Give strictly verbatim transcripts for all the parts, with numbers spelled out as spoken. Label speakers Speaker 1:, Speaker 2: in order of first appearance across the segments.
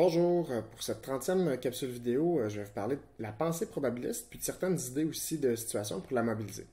Speaker 1: Bonjour, pour cette trentième capsule vidéo, je vais vous parler de la pensée probabiliste, puis de certaines idées aussi de situation pour la mobiliser.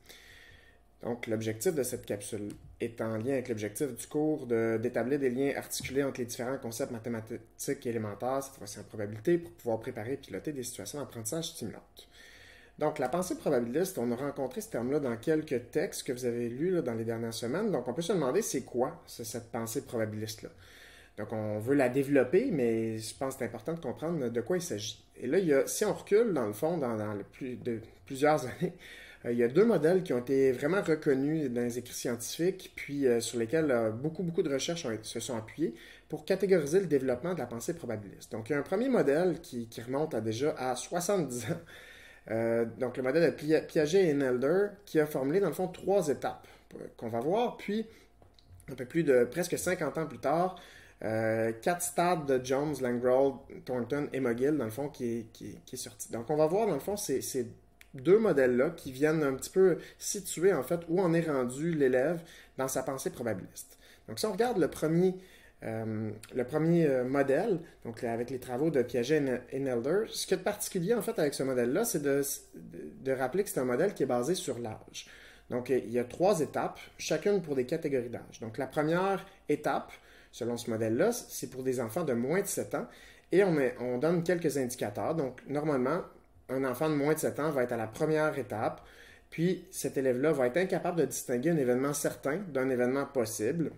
Speaker 1: Donc, l'objectif de cette capsule est en lien avec l'objectif du cours de, d'établir des liens articulés entre les différents concepts mathématiques et élémentaires, cette fois-ci en probabilité, pour pouvoir préparer et piloter des situations d'apprentissage stimulantes. Donc, la pensée probabiliste, on a rencontré ce terme-là dans quelques textes que vous avez lus là, dans les dernières semaines. Donc, on peut se demander c'est quoi cette pensée probabiliste-là. Donc, on veut la développer, mais je pense que c'est important de comprendre de quoi il s'agit. Et là, il y a, si on recule, dans le fond, dans, dans le plus, de, plusieurs années, euh, il y a deux modèles qui ont été vraiment reconnus dans les écrits scientifiques, puis euh, sur lesquels euh, beaucoup, beaucoup de recherches ont, se sont appuyées pour catégoriser le développement de la pensée probabiliste. Donc, il y a un premier modèle qui, qui remonte à déjà à soixante-dix ans. Euh, donc, le modèle de Piaget et Nelder, qui a formulé, dans le fond, trois étapes qu'on va voir, puis, un peu plus de presque cinquante ans plus tard, Euh, quatre stades de Jones, Langrold, Thornton et McGill, dans le fond, qui est, qui, qui est sorti. Donc, on va voir, dans le fond, ces, ces deux modèles-là qui viennent un petit peu situer, en fait, où en est rendu l'élève dans sa pensée probabiliste. Donc, si on regarde le premier, euh, le premier euh, modèle, donc avec les travaux de Piaget et Nelder, ce qui est de particulier, en fait, avec ce modèle-là, c'est de, de, de rappeler que c'est un modèle qui est basé sur l'âge. Donc, il y a trois étapes, chacune pour des catégories d'âge. Donc, la première étape, selon ce modèle-là, c'est pour des enfants de moins de sept ans et on, met, on donne quelques indicateurs. Donc, normalement, un enfant de moins de sept ans va être à la première étape, puis cet élève-là va être incapable de distinguer un événement certain d'un événement possible.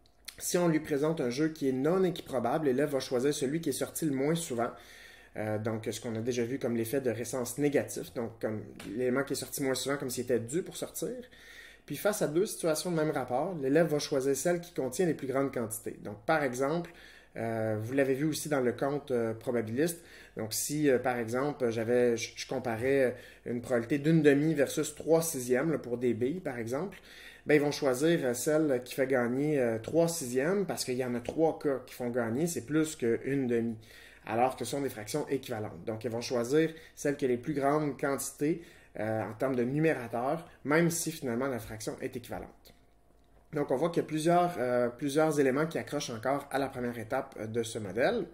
Speaker 1: Si on lui présente un jeu qui est non équiprobable, l'élève va choisir celui qui est sorti le moins souvent. Euh, donc, ce qu'on a déjà vu comme l'effet de récence négatif, donc comme l'élément qui est sorti moins souvent comme s'il était dû pour sortir. Puis face à deux situations de même rapport, l'élève va choisir celle qui contient les plus grandes quantités. Donc, par exemple, euh, vous l'avez vu aussi dans le compte euh, probabiliste. Donc, si, euh, par exemple, j'avais, je, je comparais une probabilité d'une demi versus trois sixièmes là, pour des billes, par exemple, ben, ils vont choisir celle qui fait gagner euh, trois sixièmes parce qu'il y en a trois cas qui font gagner, c'est plus qu'une demi, alors que ce sont des fractions équivalentes. Donc, ils vont choisir celle qui a les plus grandes quantités Euh, en termes de numérateur, même si finalement la fraction est équivalente. Donc, on voit qu'il y a plusieurs, euh, plusieurs éléments qui accrochent encore à la première étape de ce modèle.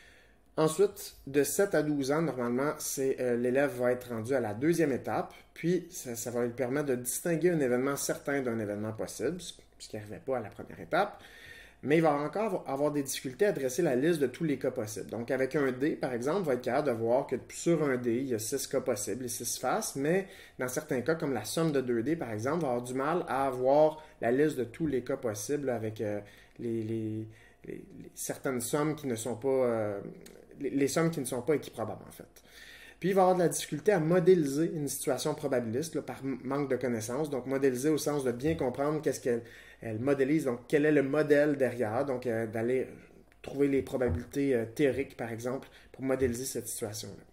Speaker 1: Ensuite, de sept à douze ans, normalement, euh, l'élève va être rendu à la deuxième étape, puis ça, ça va lui permettre de distinguer un événement certain d'un événement possible, ce qui n'arrivait pas à la première étape. Mais il va encore avoir des difficultés à dresser la liste de tous les cas possibles. Donc, avec un dé, par exemple, il va être capable de voir que sur un dé, il y a six cas possibles, les six faces, mais dans certains cas, comme la somme de deux dés, par exemple, il va avoir du mal à avoir la liste de tous les cas possibles avec euh, les, les, les, les, certaines sommes qui ne sont pas... Euh, les, les sommes qui ne sont pas équiprobables, en fait. Puis, il va avoir de la difficulté à modéliser une situation probabiliste là, par manque de connaissances. Donc, modéliser au sens de bien comprendre qu'est-ce qu'elle elle modélise, donc quel est le modèle derrière. Donc, euh, d'aller trouver les probabilités euh, théoriques, par exemple, pour modéliser cette situation-là.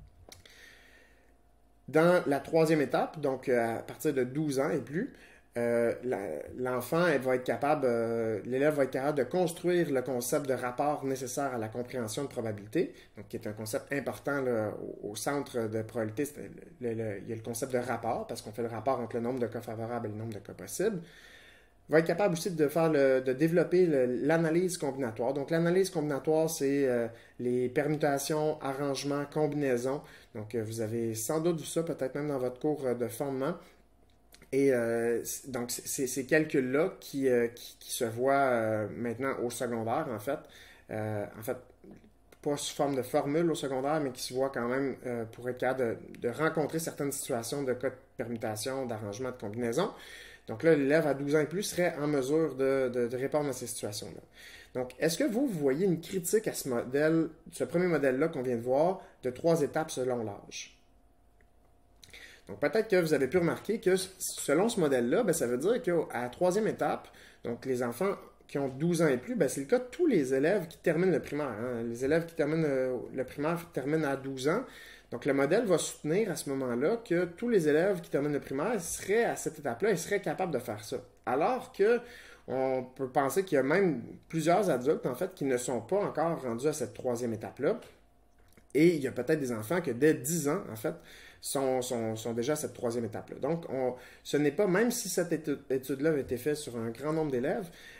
Speaker 1: Dans la troisième étape, donc euh, à partir de douze ans et plus, euh, l'enfant va être capable, euh, l'élève va être capable de construire le concept de rapport nécessaire à la compréhension de probabilité, donc qui est un concept important là, au, au centre de probabilité. Le, le, il y a le concept de rapport, parce qu'on fait le rapport entre le nombre de cas favorables et le nombre de cas possibles. Va être capable aussi de faire le, de développer l'analyse combinatoire. Donc, l'analyse combinatoire, c'est euh, les permutations, arrangements, combinaisons. Donc, euh, vous avez sans doute vu ça, peut-être même dans votre cours de fondement. Et euh, donc, c'est ces calculs-là qui, euh, qui, qui se voient euh, maintenant au secondaire, en fait. Euh, en fait, pas sous forme de formule au secondaire, mais qui se voient quand même euh, pour être capable de, de rencontrer certaines situations de cas de permutation, d'arrangement, de combinaison. Donc là, l'élève à douze ans et plus serait en mesure de, de, de répondre à ces situations-là. Donc, est-ce que vous, vous voyez une critique à ce modèle, ce premier modèle-là qu'on vient de voir, de trois étapes selon l'âge? Donc, peut-être que vous avez pu remarquer que selon ce modèle-là, ben, ça veut dire qu'à la troisième étape, donc les enfants qui ont douze ans et plus, ben, c'est le cas de tous les élèves qui terminent le primaire. Hein. Les élèves qui terminent le, le primaire terminent à douze ans. Donc, le modèle va soutenir à ce moment-là que tous les élèves qui terminent le primaire seraient à cette étape-là et seraient capables de faire ça. Alors que on peut penser qu'il y a même plusieurs adultes, en fait, qui ne sont pas encore rendus à cette troisième étape-là. Et il y a peut-être des enfants que dès dix ans, en fait, sont, sont, sont déjà à cette troisième étape-là. Donc, on, ce n'est pas, même si cette étude-là a été faite sur un grand nombre d'élèves,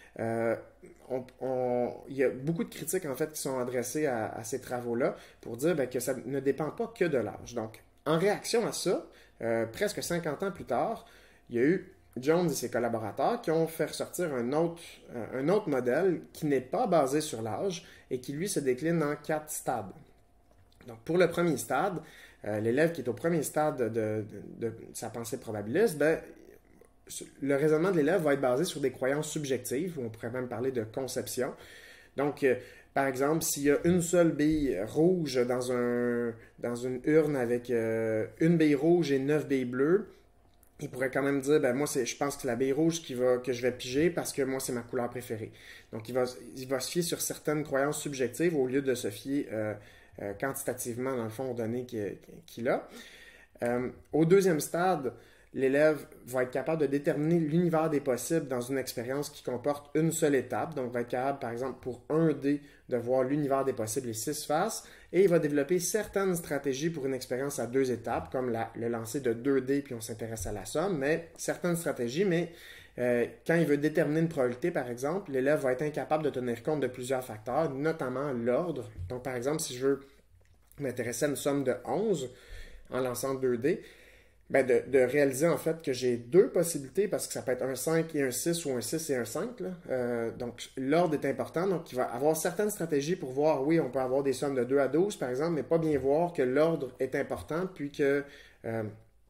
Speaker 1: Euh, on, on, il y a beaucoup de critiques en fait qui sont adressées à, à ces travaux-là pour dire ben, que ça ne dépend pas que de l'âge. Donc, en réaction à ça, euh, presque cinquante ans plus tard, il y a eu Jones et ses collaborateurs qui ont fait ressortir un autre, un autre modèle qui n'est pas basé sur l'âge et qui, lui, se décline en quatre stades. Donc, pour le premier stade, euh, l'élève qui est au premier stade de, de, de, de sa pensée probabiliste, ben, le raisonnement de l'élève va être basé sur des croyances subjectives, ou on pourrait même parler de conception. Donc, euh, par exemple, s'il y a une seule bille rouge dans, un, dans une urne avec euh, une bille rouge et neuf billes bleues, il pourrait quand même dire, ben moi, c'est, je pense que c'est la bille rouge qui va, que je vais piger parce que moi, c'est ma couleur préférée. Donc, il va, il va se fier sur certaines croyances subjectives au lieu de se fier euh, euh, quantitativement, dans le fond, aux données qu'il, qu'il a. Euh, au deuxième stade, l'élève va être capable de déterminer l'univers des possibles dans une expérience qui comporte une seule étape. Donc, il va être capable, par exemple, pour un dé, de voir l'univers des possibles et six faces. Et il va développer certaines stratégies pour une expérience à deux étapes, comme la, le lancer de deux dés, puis on s'intéresse à la somme, mais certaines stratégies, mais euh, quand il veut déterminer une probabilité, par exemple, l'élève va être incapable de tenir compte de plusieurs facteurs, notamment l'ordre. Donc, par exemple, si je veux m'intéresser à une somme de onze en lançant deux dés, ben de, de réaliser en fait que j'ai deux possibilités parce que ça peut être un cinq et un six ou un six et un cinq. Là. Euh, donc l'ordre est important. Donc il va avoir certaines stratégies pour voir, oui, on peut avoir des sommes de deux à douze par exemple, mais pas bien voir que l'ordre est important puis que euh,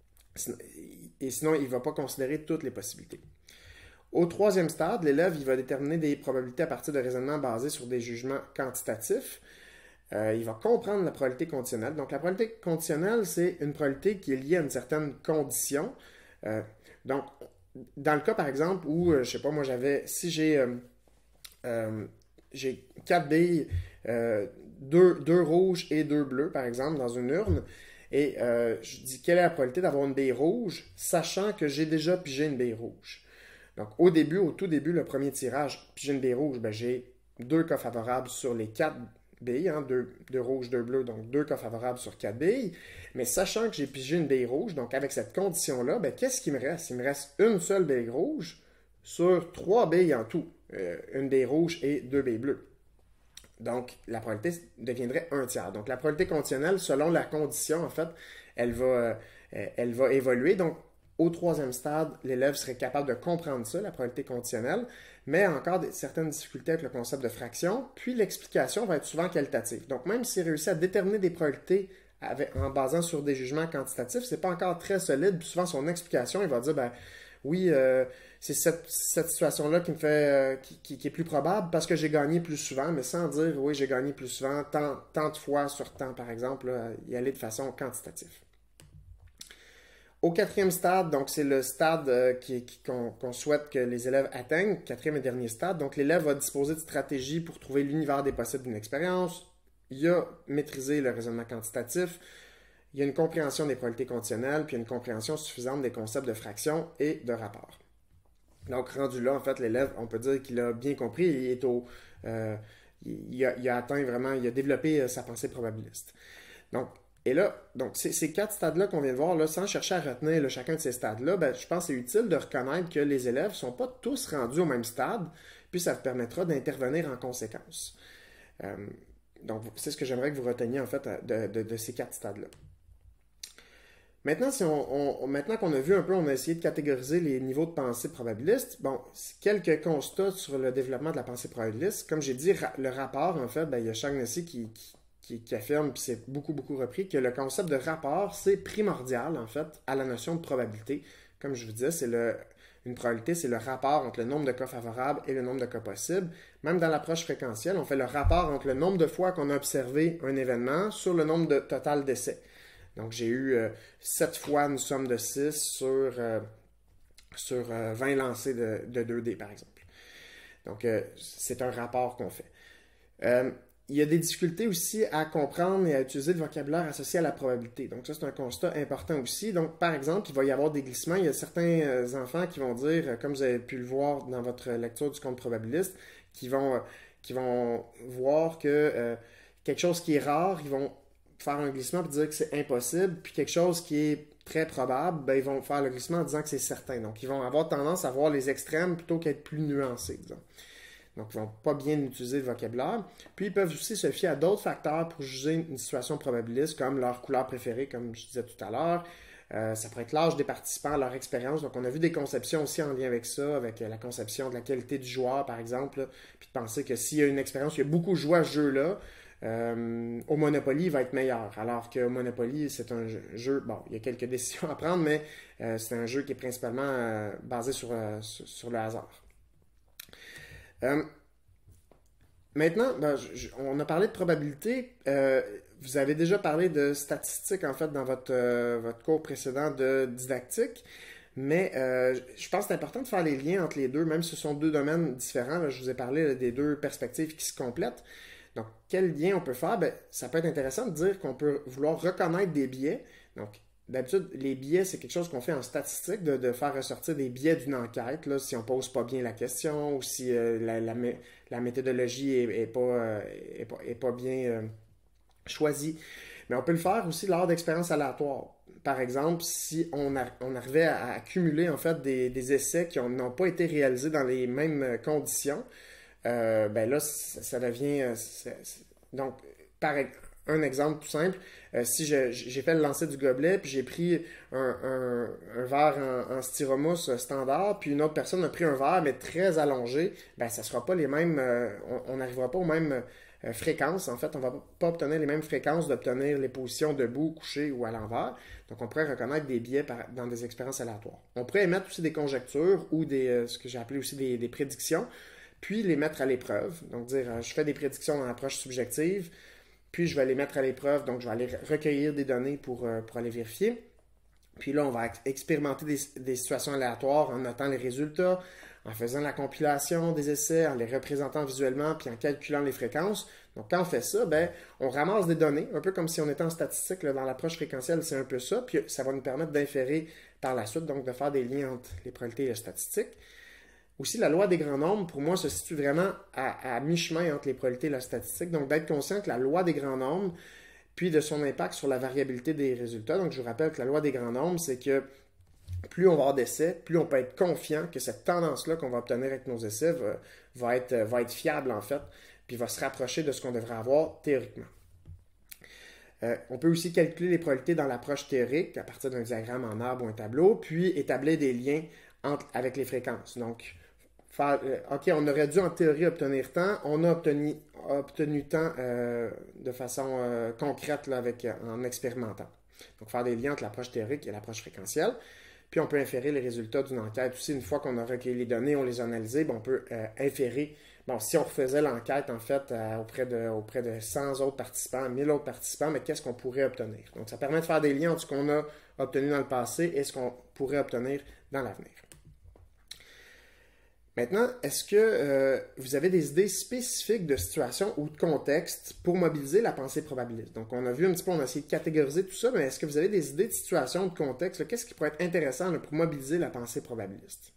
Speaker 1: et sinon il ne va pas considérer toutes les possibilités. Au troisième stade, l'élève il va déterminer des probabilités à partir de raisonnements basés sur des jugements quantitatifs. Euh, il va comprendre la probabilité conditionnelle. Donc, la probabilité conditionnelle, c'est une probabilité qui est liée à une certaine condition. Euh, donc, dans le cas, par exemple, où, euh, je sais pas, moi, j'avais, si j'ai euh, euh, j'ai quatre billes, euh, deux, deux rouges et deux bleus, par exemple, dans une urne, et euh, je dis quelle est la probabilité d'avoir une bille rouge, sachant que j'ai déjà pigé une bille rouge. Donc, au début, au tout début, le premier tirage, pigé une bille rouge, ben, j'ai deux cas favorables sur les quatre billes, hein, deux, deux rouges, deux bleus, donc deux cas favorables sur quatre billes. Mais sachant que j'ai pigé une bille rouge, donc avec cette condition-là, ben, qu'est-ce qui me reste? Il me reste une seule bille rouge sur trois billes en tout. Euh, une bille rouge et deux billes bleues. Donc, la probabilité deviendrait un tiers. Donc, la probabilité conditionnelle, selon la condition, en fait, elle va, euh, elle va évoluer. Donc, au troisième stade, l'élève serait capable de comprendre ça, la probabilité conditionnelle, mais encore des, certaines difficultés avec le concept de fraction, puis l'explication va être souvent qualitative. Donc, même s'il réussit à déterminer des probabilités avec, en basant sur des jugements quantitatifs, c'est pas encore très solide, puis souvent son explication, il va dire, ben oui, euh, c'est cette, cette situation-là qui me fait, euh, qui, qui, qui est plus probable parce que j'ai gagné plus souvent, mais sans dire, oui, j'ai gagné plus souvent, tant, tant de fois sur tant, par exemple, là, y aller de façon quantitative. Au quatrième stade, donc c'est le stade euh, qui, qui, qu'on, qu'on souhaite que les élèves atteignent, quatrième et dernier stade. Donc l'élève va disposer de stratégies pour trouver l'univers des possibles d'une expérience. Il a maîtrisé le raisonnement quantitatif. Il y a une compréhension des probabilités conditionnelles, puis une compréhension suffisante des concepts de fraction et de rapport. Donc rendu là, en fait, l'élève, on peut dire qu'il a bien compris et il est au, euh, il, a, il a atteint vraiment, il a développé euh, sa pensée probabiliste. Donc Et là, donc ces, ces quatre stades-là qu'on vient de voir, là, sans chercher à retenir là, chacun de ces stades-là, ben, je pense que c'est utile de reconnaître que les élèves ne sont pas tous rendus au même stade, puis ça vous permettra d'intervenir en conséquence. Euh, donc, c'est ce que j'aimerais que vous reteniez en fait de, de, de ces quatre stades-là. Maintenant, si on, on, maintenant qu'on a vu un peu, on a essayé de catégoriser les niveaux de pensée probabiliste. Bon, quelques constats sur le développement de la pensée probabiliste. Comme j'ai dit, ra- le rapport, en fait, ben, il y a Shaughnessy qui, qui Qui, qui affirme, puis c'est beaucoup, beaucoup repris, que le concept de rapport, c'est primordial, en fait, à la notion de probabilité. Comme je vous disais, c'est le, une probabilité, c'est le rapport entre le nombre de cas favorables et le nombre de cas possibles. Même dans l'approche fréquentielle, on fait le rapport entre le nombre de fois qu'on a observé un événement sur le nombre de total d'essais. Donc, j'ai eu euh, sept fois une somme de six sur, euh, sur euh, vingt lancés de, de deux dés, par exemple. Donc, euh, c'est un rapport qu'on fait. Euh, Il y a des difficultés aussi à comprendre et à utiliser le vocabulaire associé à la probabilité. Donc ça, c'est un constat important aussi. Donc, par exemple, il va y avoir des glissements. Il y a certains enfants qui vont dire, comme vous avez pu le voir dans votre lecture du compte probabiliste, qui vont, qui vont voir que euh, quelque chose qui est rare, ils vont faire un glissement pour dire que c'est impossible, puis quelque chose qui est très probable, ben, ils vont faire le glissement en disant que c'est certain. Donc, ils vont avoir tendance à voir les extrêmes plutôt qu'à être plus nuancés, disons. donc ils ne vont pas bien utiliser le vocabulaire. Puis ils peuvent aussi se fier à d'autres facteurs pour juger une situation probabiliste, comme leur couleur préférée, comme je disais tout à l'heure. Euh, ça pourrait être l'âge des participants, leur expérience. Donc, on a vu des conceptions aussi en lien avec ça, avec la conception de la qualité du joueur, par exemple. Là. Puis de penser que s'il y a une expérience, il y a beaucoup joué à ce jeu-là, euh, au Monopoly, il va être meilleur. Alors qu'au Monopoly, c'est un jeu, bon, il y a quelques décisions à prendre, mais euh, c'est un jeu qui est principalement euh, basé sur, euh, sur, sur le hasard. Euh, Maintenant, ben, je, on a parlé de probabilité. Euh, vous avez déjà parlé de statistiques, en fait, dans votre, euh, votre cours précédent de didactique. Mais euh, je pense que c'est important de faire les liens entre les deux, même si ce sont deux domaines différents. Là, je vous ai parlé là, des deux perspectives qui se complètent. Donc, quel lien on peut faire? Ben, ça peut être intéressant de dire qu'on peut vouloir reconnaître des biais. Donc, d'habitude, les biais, c'est quelque chose qu'on fait en statistique, de, de faire ressortir des biais d'une enquête, là, si on ne pose pas bien la question ou si euh, la, la, la, méthodologie n'est est pas, euh, est pas, est pas bien euh, choisie. Mais on peut le faire aussi lors d'expériences aléatoires. Par exemple, si on, a, on arrivait à accumuler en fait des, des essais qui n'ont pas été réalisés dans les mêmes conditions, euh, ben là, ça, ça devient... Euh, c'est, c'est, donc, par exemple, un exemple tout simple, euh, si je, j'ai fait le lancer du gobelet, puis j'ai pris un, un, un verre en, en styromousse standard, puis une autre personne a pris un verre, mais très allongé, ben ça ne sera pas les mêmes, euh, on n'arrivera pas aux mêmes euh, fréquences. En fait, on ne va pas obtenir les mêmes fréquences d'obtenir les positions debout, couché ou à l'envers. Donc, on pourrait reconnaître des biais par, dans des expériences aléatoires. On pourrait émettre aussi des conjectures ou des, euh, ce que j'ai appelé aussi des, des prédictions, puis les mettre à l'épreuve. Donc, dire, euh, je fais des prédictions dans l'approche subjective, puis je vais les mettre à l'épreuve, donc je vais aller recueillir des données pour, euh, pour aller vérifier. Puis là, on va expérimenter des, des situations aléatoires en notant les résultats, en faisant la compilation des essais, en les représentant visuellement, puis en calculant les fréquences. Donc quand on fait ça, ben, on ramasse des données, un peu comme si on était en statistique, là, dans l'approche fréquentielle, c'est un peu ça, puis ça va nous permettre d'inférer par la suite, donc de faire des liens entre les probabilités et la statistique. Aussi, la loi des grands nombres, pour moi, se situe vraiment à, à mi-chemin entre les probabilités et la statistique. Donc, d'être conscient que la loi des grands nombres, puis de son impact sur la variabilité des résultats. Donc, je vous rappelle que la loi des grands nombres, c'est que plus on va avoir d'essais, plus on peut être confiant que cette tendance-là qu'on va obtenir avec nos essais va, va, être, va être fiable, en fait, puis va se rapprocher de ce qu'on devrait avoir théoriquement. Euh, on peut aussi calculer les probabilités dans l'approche théorique à partir d'un diagramme en arbre ou un tableau, puis établir des liens entre, avec les fréquences. Donc, Faire, euh, OK, on aurait dû en théorie obtenir tant, on a obtenu, obtenu tant euh, de façon euh, concrète là, avec, en expérimentant. Donc, faire des liens entre l'approche théorique et l'approche fréquentielle. Puis, on peut inférer les résultats d'une enquête aussi. Une fois qu'on a recueilli les données, on les a analysées, ben, on peut euh, inférer. Bon, si on refaisait l'enquête, en fait, euh, auprès, de, auprès de cent autres participants, mille autres participants, mais qu'est-ce qu'on pourrait obtenir? Donc, ça permet de faire des liens entre ce qu'on a obtenu dans le passé et ce qu'on pourrait obtenir dans l'avenir. Maintenant, est-ce que euh, vous avez des idées spécifiques de situation ou de contexte pour mobiliser la pensée probabiliste? Donc, on a vu un petit peu, on a essayé de catégoriser tout ça, mais est-ce que vous avez des idées de situation ou de contexte? Qu'est-ce qui pourrait être intéressant là, pour mobiliser la pensée probabiliste?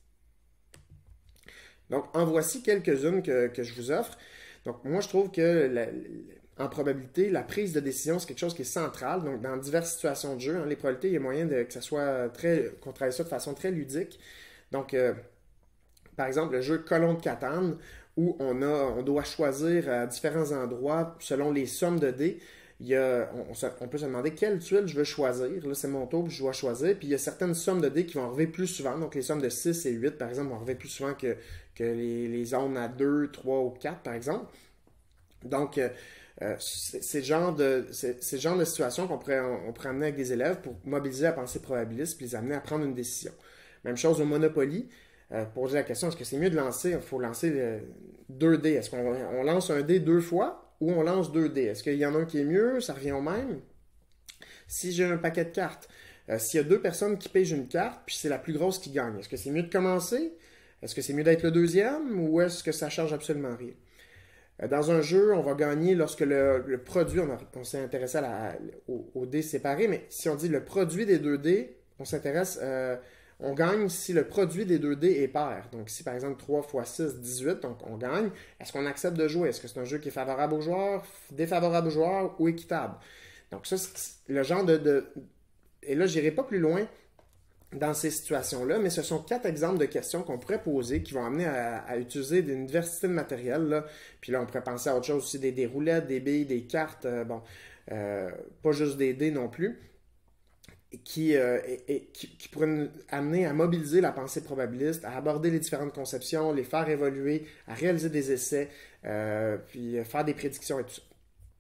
Speaker 1: Donc, en voici quelques-unes que, que je vous offre. Donc, moi, je trouve que la, en probabilité, la prise de décision, c'est quelque chose qui est central. Donc, dans diverses situations de jeu, hein, les probabilités, il y a moyen de, que ça soit très, qu'on travaille ça de façon très ludique. Donc, euh, par exemple, le jeu Colon de Catane, où on, a, on doit choisir à différents endroits, selon les sommes de dés, il y a, on, on peut se demander quelle tuile je veux choisir. Là, c'est mon tour, puis je dois choisir. Puis il y a certaines sommes de dés qui vont arriver plus souvent. Donc, les sommes de six et huit, par exemple, vont arriver plus souvent que, que les, les zones à deux, trois ou quatre, par exemple. Donc, euh, c'est le genre de, c'est le genre de situation qu'on pourrait, on, on pourrait amener avec des élèves pour mobiliser la pensée probabiliste puis les amener à prendre une décision. Même chose au Monopoly. Euh, poser la question, est-ce que c'est mieux de lancer, il faut lancer euh, deux dés. Est-ce qu'on on lance un dé deux fois ou on lance deux dés? Est-ce qu'il y en a un qui est mieux? Ça revient au même. Si j'ai un paquet de cartes, euh, s'il y a deux personnes qui pigent une carte, puis c'est la plus grosse qui gagne, est-ce que c'est mieux de commencer? Est-ce que c'est mieux d'être le deuxième ou est-ce que ça change absolument rien? Euh, dans un jeu, on va gagner lorsque le, le produit, on, on s'est intéressé à la, au, au dé séparé, mais si on dit le produit des deux dés, on s'intéresse... Euh, On gagne si le produit des deux dés est pair. Donc, si par exemple trois fois six, dix-huit, donc on gagne. Est-ce qu'on accepte de jouer? Est-ce que c'est un jeu qui est favorable aux joueurs, défavorable aux joueurs ou équitable? Donc, ça, c'est le genre de. de... Et là, je n'irai pas plus loin. dans ces situations-là, mais ce sont quatre exemples de questions qu'on pourrait poser qui vont amener à, à utiliser une diversité de matériel. Là. Puis là, on pourrait penser à autre chose aussi, des, des roulettes, des billes, des cartes, euh, bon, euh, pas juste des dés non plus, qui, euh, et, et, qui, qui pourraient nous amener à mobiliser la pensée probabiliste, à aborder les différentes conceptions, les faire évoluer, à réaliser des essais, euh, puis faire des prédictions et tout ça.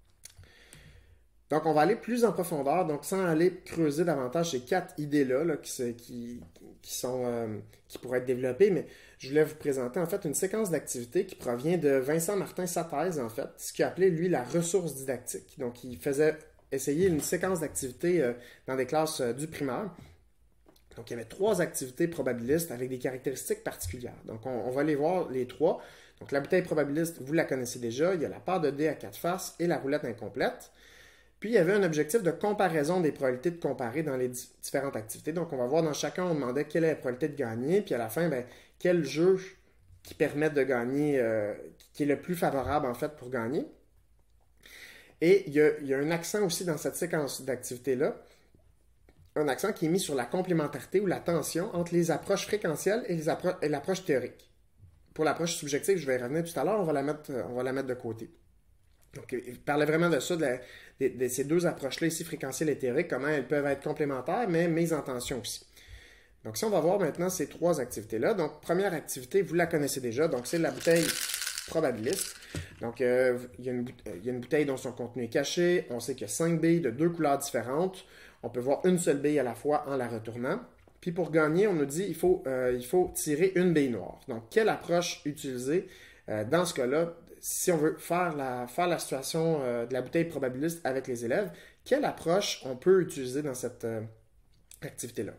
Speaker 1: Donc, on va aller plus en profondeur, donc sans aller creuser davantage ces quatre idées-là là, qui, qui, qui, sont, euh, qui pourraient être développées, mais je voulais vous présenter en fait une séquence d'activités qui provient de Vincent Martin, sa thèse en fait, ce qu'il appelait lui la ressource didactique. Donc, il faisait essayer une séquence d'activités euh, dans des classes euh, du primaire. Donc, il y avait trois activités probabilistes avec des caractéristiques particulières. Donc, on, on va les voir les trois. Donc, la bouteille probabiliste, vous la connaissez déjà, il y a la paire de dés à quatre faces et la roulette incomplète. Puis, il y avait un objectif de comparaison des probabilités de comparer dans les différentes activités. Donc, on va voir dans chacun, on demandait quelle est la probabilité de gagner. Puis, à la fin, bien, quel jeu qui permet de gagner, euh, qui est le plus favorable, en fait, pour gagner. Et il y a, il y a un accent aussi dans cette séquence d'activités-là, un accent qui est mis sur la complémentarité ou la tension entre les approches fréquentielles et, les appro- et l'approche théorique. Pour l'approche subjective, je vais y revenir tout à l'heure, on va la mettre, on va la mettre de côté. Donc, il parlait vraiment de ça, de, la, de, de ces deux approches-là ici, fréquentielle et théorique, comment elles peuvent être complémentaires, mais mises en tension aussi. Donc, si on va voir maintenant ces trois activités-là, donc, première activité, vous la connaissez déjà, donc c'est la bouteille probabiliste. Donc, euh, il, y a une, il y a une bouteille dont son contenu est caché, on sait qu'il y a cinq billes de deux couleurs différentes, on peut voir une seule bille à la fois en la retournant. Puis, pour gagner, on nous dit qu'il faut, euh, il faut tirer une bille noire. Donc, quelle approche utiliser euh, dans ce cas-là? Si on veut faire la, faire la situation euh, de la bouteille probabiliste avec les élèves, quelle approche on peut utiliser dans cette euh, activité-là?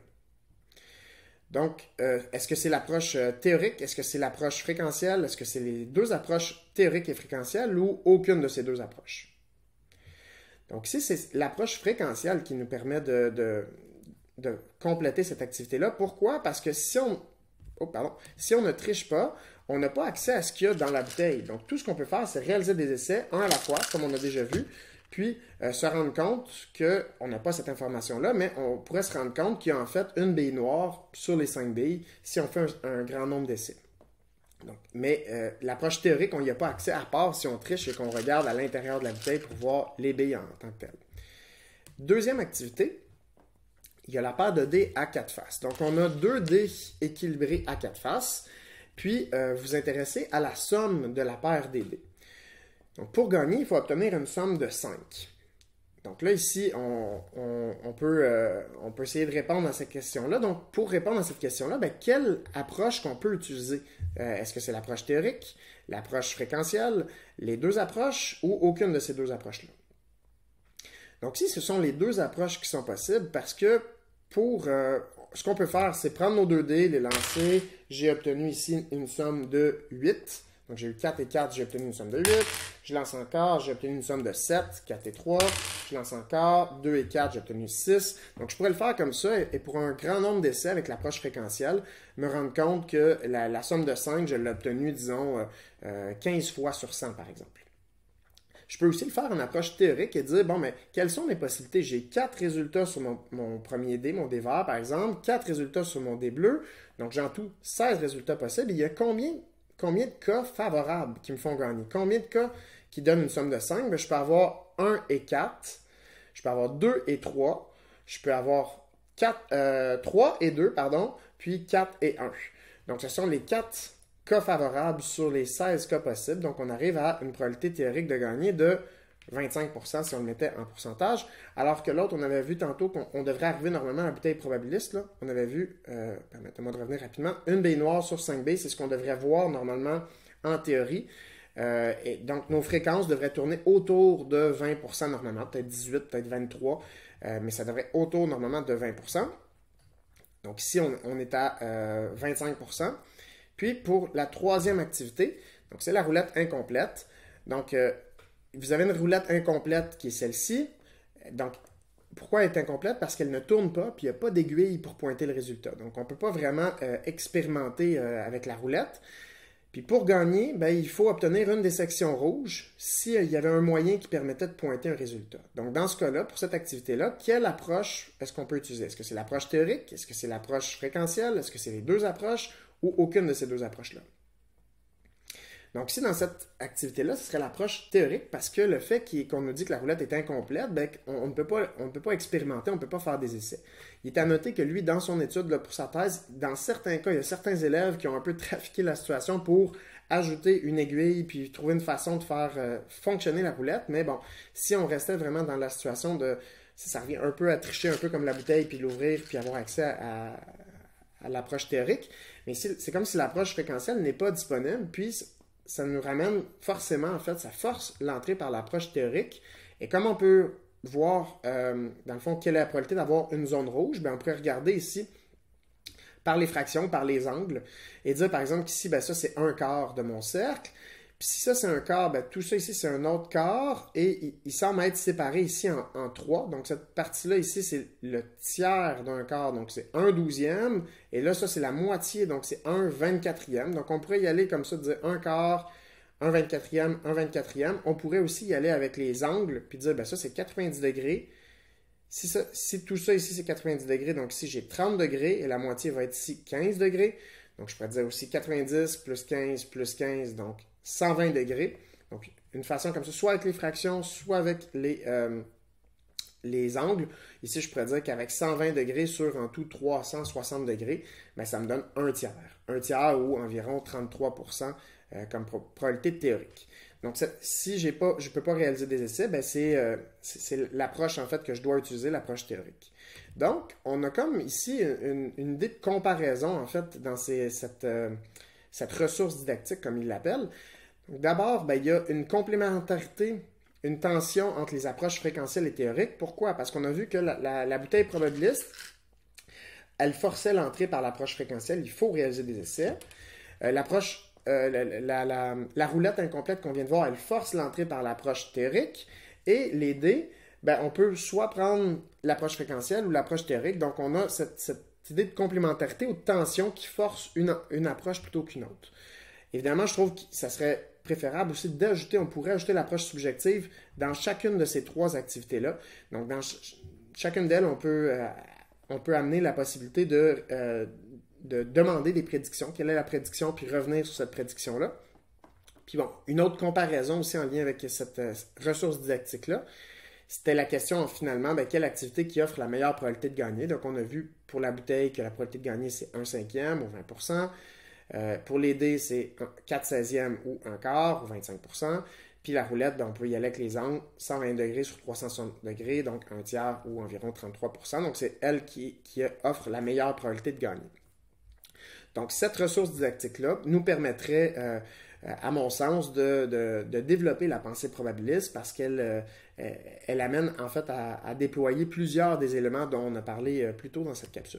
Speaker 1: Donc, euh, est-ce que c'est l'approche euh, théorique? Est-ce que c'est l'approche fréquentielle? Est-ce que c'est les deux approches théoriques et fréquentielles ou aucune de ces deux approches? Donc, ici, c'est l'approche fréquentielle qui nous permet de, de, de compléter cette activité-là. Pourquoi? Parce que si on, oh, pardon, si on ne triche pas, on n'a pas accès à ce qu'il y a dans la bouteille. Donc, tout ce qu'on peut faire, c'est réaliser des essais, un à la fois, comme on a déjà vu, puis euh, se rendre compte qu'on n'a pas cette information-là, mais on pourrait se rendre compte qu'il y a en fait une bille noire sur les cinq billes si on fait un, un grand nombre d'essais. Donc, mais euh, l'approche théorique, on n'y a pas accès à part si on triche et qu'on regarde à l'intérieur de la bouteille pour voir les billes en tant que telles. Deuxième activité, il y a la paire de dés à quatre faces. Donc, on a deux dés équilibrés à quatre faces. Puis, euh, vous intéressez à la somme de la paire des dés. Donc, pour gagner, il faut obtenir une somme de cinq. Donc là, ici, on, on, on, peut, euh, on peut essayer de répondre à cette question-là. Donc, pour répondre à cette question-là, bien, quelle approche qu'on peut utiliser? Euh, est-ce que c'est l'approche théorique, l'approche fréquentielle, les deux approches ou aucune de ces deux approches-là? Donc, ici, ce sont les deux approches qui sont possibles parce que pour... Euh, ce qu'on peut faire, c'est prendre nos deux dés, les lancer. J'ai obtenu ici une somme de huit. Donc, j'ai eu quatre et quatre, j'ai obtenu une somme de huit. Je lance encore, j'ai obtenu une somme de sept, quatre et trois. Je lance encore, deux et quatre, j'ai obtenu six. Donc, je pourrais le faire comme ça et pour un grand nombre d'essais avec l'approche fréquentielle, me rendre compte que la, la somme de cinq, je l'ai obtenue, disons, euh, quinze fois sur cent, par exemple. Je peux aussi le faire en approche théorique et dire, bon, mais quelles sont mes possibilités? J'ai quatre résultats sur mon, mon premier dé, mon dé vert, par exemple, quatre résultats sur mon dé bleu. Donc, j'ai en tout seize résultats possibles. Et il y a combien, combien de cas favorables qui me font gagner? Combien de cas qui donnent une somme de cinq? Bien, je peux avoir un et quatre. Je peux avoir deux et trois. Je peux avoir quatre, euh, trois et deux, pardon, puis quatre et un. Donc, ce sont les quatre cas favorables sur les seize cas possibles. Donc, on arrive à une probabilité théorique de gagner de vingt-cinq pour cent si on le mettait en pourcentage. Alors que l'autre, on avait vu tantôt qu'on devrait arriver normalement à la bouteille probabiliste. Là. On avait vu, euh, permettez-moi de revenir rapidement, une bille noire sur cinq billes, c'est ce qu'on devrait voir normalement en théorie. Euh, et donc, nos fréquences devraient tourner autour de vingt pour cent normalement, peut-être dix-huit, peut-être vingt-trois, euh, mais ça devrait autour normalement de vingt pour cent. Donc, ici, on, on est à euh, vingt-cinq pour cent. Puis, pour la troisième activité, donc c'est la roulette incomplète. Donc, euh, vous avez une roulette incomplète qui est celle-ci. Donc, pourquoi elle est incomplète? Parce qu'elle ne tourne pas, puis il n'y a pas d'aiguille pour pointer le résultat. Donc, on ne peut pas vraiment euh, expérimenter euh, avec la roulette. Puis pour gagner, ben, il faut obtenir une des sections rouges s'il y avait un moyen qui permettait de pointer un résultat. Donc dans ce cas-là, pour cette activité-là, quelle approche est-ce qu'on peut utiliser? Est-ce que c'est l'approche théorique? Est-ce que c'est l'approche fréquentielle? Est-ce que c'est les deux approches ou aucune de ces deux approches-là? Donc ici, dans cette activité-là, ce serait l'approche théorique parce que le fait qu'on nous dit que la roulette est incomplète, ben, on, on, ne peut pas, on ne peut pas expérimenter, on ne peut pas faire des essais. Il est à noter que lui, dans son étude là, pour sa thèse, dans certains cas, il y a certains élèves qui ont un peu trafiqué la situation pour ajouter une aiguille puis trouver une façon de faire euh, fonctionner la roulette. Mais bon, si on restait vraiment dans la situation de... Ça revient un peu à tricher, un peu comme la bouteille, puis l'ouvrir, puis avoir accès à, à, à l'approche théorique. Mais c'est comme si l'approche fréquentielle n'est pas disponible, puis... ça nous ramène forcément, en fait, ça force l'entrée par l'approche théorique. Et comme on peut voir, euh, dans le fond, quelle est la probabilité d'avoir une zone rouge, bien, on pourrait regarder ici par les fractions, par les angles, et dire, par exemple, qu'ici, ben, ça, c'est un quart de mon cercle. Puis si ça, c'est un quart, ben, tout ça ici, c'est un autre quart, et il, il semble être séparé ici en, en trois. Donc, cette partie-là, ici, c'est le tiers d'un quart, donc c'est un douzième. Et là, ça, c'est la moitié, donc c'est un vingt-quatrième. Donc, on pourrait y aller comme ça, dire un quart, un vingt-quatrième, un vingt-quatrième. On pourrait aussi y aller avec les angles, puis dire, ben ça, c'est quatre-vingt-dix degrés. Si, ça, si tout ça ici, c'est quatre-vingt-dix degrés, donc ici, j'ai trente degrés, et la moitié va être ici quinze degrés. Donc, je pourrais dire aussi quatre-vingt-dix plus quinze plus quinze, donc cent vingt degrés. Donc, une façon comme ça, soit avec les fractions, soit avec les, euh, les angles. Ici, je pourrais dire qu'avec cent vingt degrés sur en tout trois cent soixante degrés, bien, ça me donne un tiers. Un tiers ou environ trente-trois pour cent euh, comme probabilité théorique. Donc, si j'ai pas, je ne peux pas réaliser des essais, ben c'est euh, l'approche en fait que je dois utiliser, l'approche théorique. Donc, on a comme ici une, une idée de comparaison en fait dans ces, cette, euh, cette ressource didactique, comme il l'appelle. D'abord, ben, il y a une complémentarité, une tension entre les approches fréquentielles et théoriques. Pourquoi? Parce qu'on a vu que la, la, la bouteille probabiliste, elle forçait l'entrée par l'approche fréquentielle. Il faut réaliser des essais. Euh, l'approche Euh, la, la, la, la roulette incomplète qu'on vient de voir, elle force l'entrée par l'approche théorique. Et les dés, ben, on peut soit prendre l'approche fréquentielle ou l'approche théorique. Donc, on a cette, cette idée de complémentarité ou de tension qui force une, une approche plutôt qu'une autre. Évidemment, je trouve que ça serait préférable aussi d'ajouter, on pourrait ajouter l'approche subjective dans chacune de ces trois activités-là. Donc, dans ch chacune d'elles, on peut, euh, on peut amener la possibilité de... Euh, de demander des prédictions, quelle est la prédiction, puis revenir sur cette prédiction-là. Puis bon, une autre comparaison aussi en lien avec cette euh, ressource didactique-là, c'était la question finalement, bien, quelle activité qui offre la meilleure probabilité de gagner. Donc on a vu pour la bouteille que la probabilité de gagner c'est un cinquième ou vingt pour cent. Euh, pour les dés, c'est quatre seizièmes ou un quart ou vingt-cinq pour cent. Puis la roulette, bien, on peut y aller avec les angles, cent vingt degrés sur trois cent soixante degrés, donc un tiers ou environ trente-trois pour cent. Donc c'est elle qui, qui offre la meilleure probabilité de gagner. Donc, cette ressource didactique-là nous permettrait, euh, à mon sens, de, de, de développer la pensée probabiliste parce qu'elle euh, elle amène en fait à, à déployer plusieurs des éléments dont on a parlé euh, plus tôt dans cette capsule.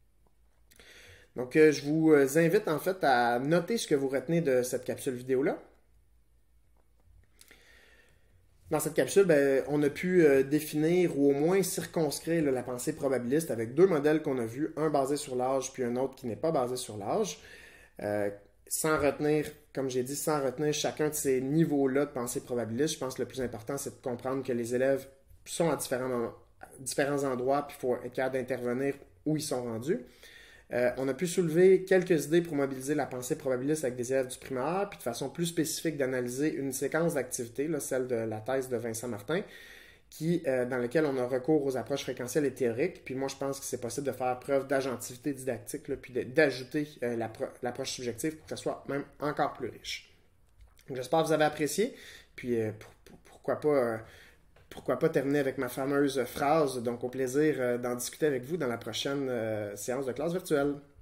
Speaker 1: Donc, euh, je vous invite en fait à noter ce que vous retenez de cette capsule vidéo-là. Dans cette capsule, ben, on a pu euh, définir ou au moins circonscrire là, la pensée probabiliste avec deux modèles qu'on a vus, un basé sur l'âge puis un autre qui n'est pas basé sur l'âge, euh, sans retenir, comme j'ai dit, sans retenir chacun de ces niveaux-là de pensée probabiliste. Je pense que le plus important, c'est de comprendre que les élèves sont à différents, à différents endroits puis il faut être capable d'intervenir où ils sont rendus. Euh, on a pu soulever quelques idées pour mobiliser la pensée probabiliste avec des élèves du primaire, puis de façon plus spécifique d'analyser une séquence d'activités, celle de la thèse de Vincent Martin, qui, euh, dans laquelle on a recours aux approches fréquentielles et théoriques. Puis moi, je pense que c'est possible de faire preuve d'agentivité didactique, là, puis d'ajouter euh, l'approche subjective pour que ça soit même encore plus riche. J'espère que vous avez apprécié, puis euh, pour, pour, pourquoi pas... Euh, Pourquoi pas terminer avec ma fameuse phrase, donc au plaisir d'en discuter avec vous dans la prochaine euh, séance de classe virtuelle.